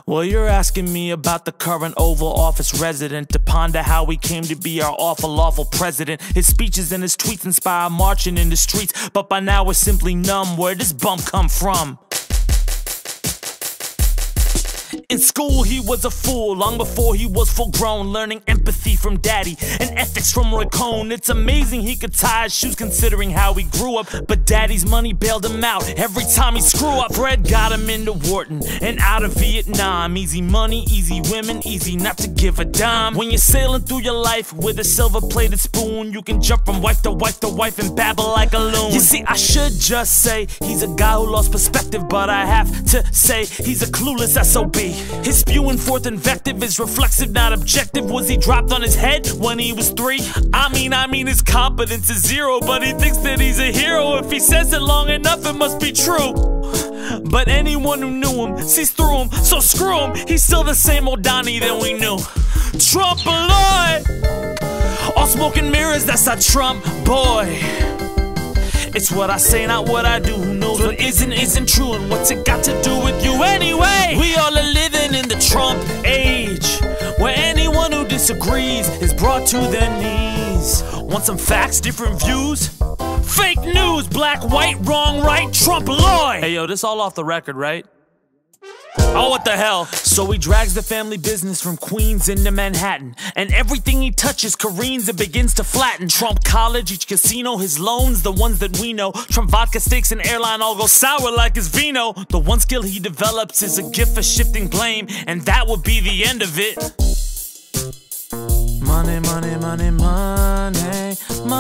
Well, you're asking me about the current Oval Office resident, to ponder how he came to be our awful president. His speeches and his tweets inspire marching in the streets, but by now we're simply numb. Where does bump come from? In school he was a fool, long before he was full grown, learning empathy from daddy and ethics from Roy Cohn. It's amazing he could tie his shoes considering how he grew up, but daddy's money bailed him out every time he screw up. Fred got him into Wharton and out of Vietnam. Easy money, easy women, easy not to give a dime. When you're sailing through your life with a silver-plated spoon, you can jump from wife to wife to wife and babble like a loon. You see, I should just say he's a guy who lost perspective, but I have to say he's a clueless SOB. His spewing forth invective is reflexive, not objective. Was he dropped on his head when he was 3? I mean his competence is 0, but he thinks that he's a hero. If he says it long enough, it must be true. But anyone who knew him sees through him, so screw him. He's still the same old Donnie that we knew. Trump boy, all smoke and mirrors, that's our Trump boy. It's what I say, not what I do. Who knows what isn't true, and what's it got to do with you anyway? We all are living in the Trump age, where anyone who disagrees is brought to their knees. Want some facts, different views? Fake news, black, white, wrong, right, Trump Lloyd. Hey yo, this all off the record, right? Oh, what the hell? So he drags the family business from Queens into Manhattan, and everything he touches careens and begins to flatten. Trump college, each casino, his loans, the ones that we know. Trump vodka, steaks, and airline all go sour like his vino. The one skill he develops is a gift for shifting blame, and that would be the end of it. Money, money, money, money,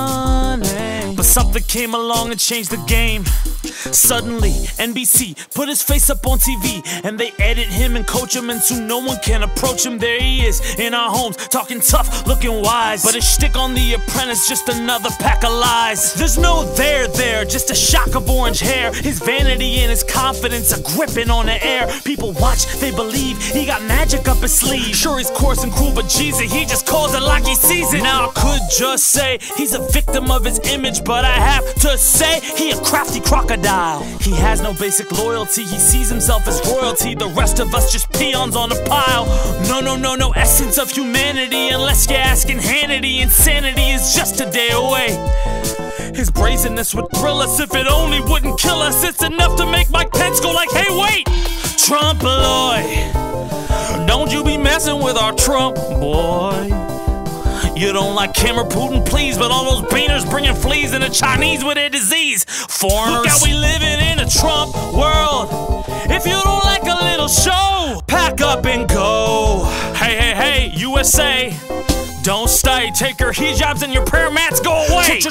money. But something came along and changed the game. Suddenly, NBC put his face up on TV, and they edit him and coach him, and soon no one can approach him. There he is, in our homes, talking tough, looking wise. But his shtick on The Apprentice, just another pack of lies. There's no there, just a shock of orange hair. His vanity and his confidence are gripping on the air. People watch, they believe, he got magic up his sleeve. Sure, he's coarse and cruel, but Jesus, he just calls it like he sees it. Now I could just say he's a victim of his image, but I have to say he a crafty crocodile. He has no basic loyalty, he sees himself as royalty. The rest of us just peons on a pile. No essence of humanity, unless you're asking Hannity. Insanity is just a day away. His brazenness would thrill us if it only wouldn't kill us. It's enough to make Mike Pence go like, hey wait, Trump boy, don't you be messing with our Trump boy. You don't like Kim or Putin, please, but all those beaners bringing fleas and the Chinese with their disease. Foreigners. Look how we living in a Trump world. If you don't like a little show, pack up and go. Hey, USA, don't stay. Take your hijabs and your prayer mats, go away.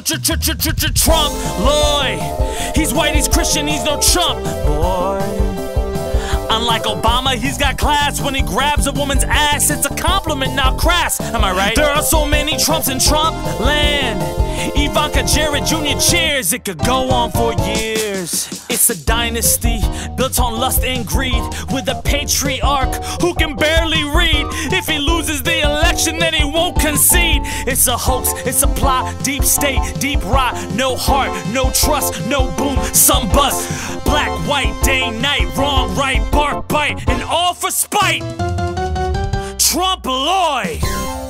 Trump Lloyd, he's white, he's Christian, he's no chump boy. Unlike Obama, he's got class. When he grabs a woman's ass, it's a compliment, not crass. Am I right? There are so many Trumps in Trump land. Ivanka, Jared Jr., cheers. It could go on for years. It's a dynasty built on lust and greed, with a patriarch who can barely read. If he loses the election, then he won't concede. It's a hoax, it's a plot, deep state, deep rot. No heart, no trust, no boom, some bust. Black, white, day, night, wrong, right, bark, bite, and all for spite. Trump Lloyd.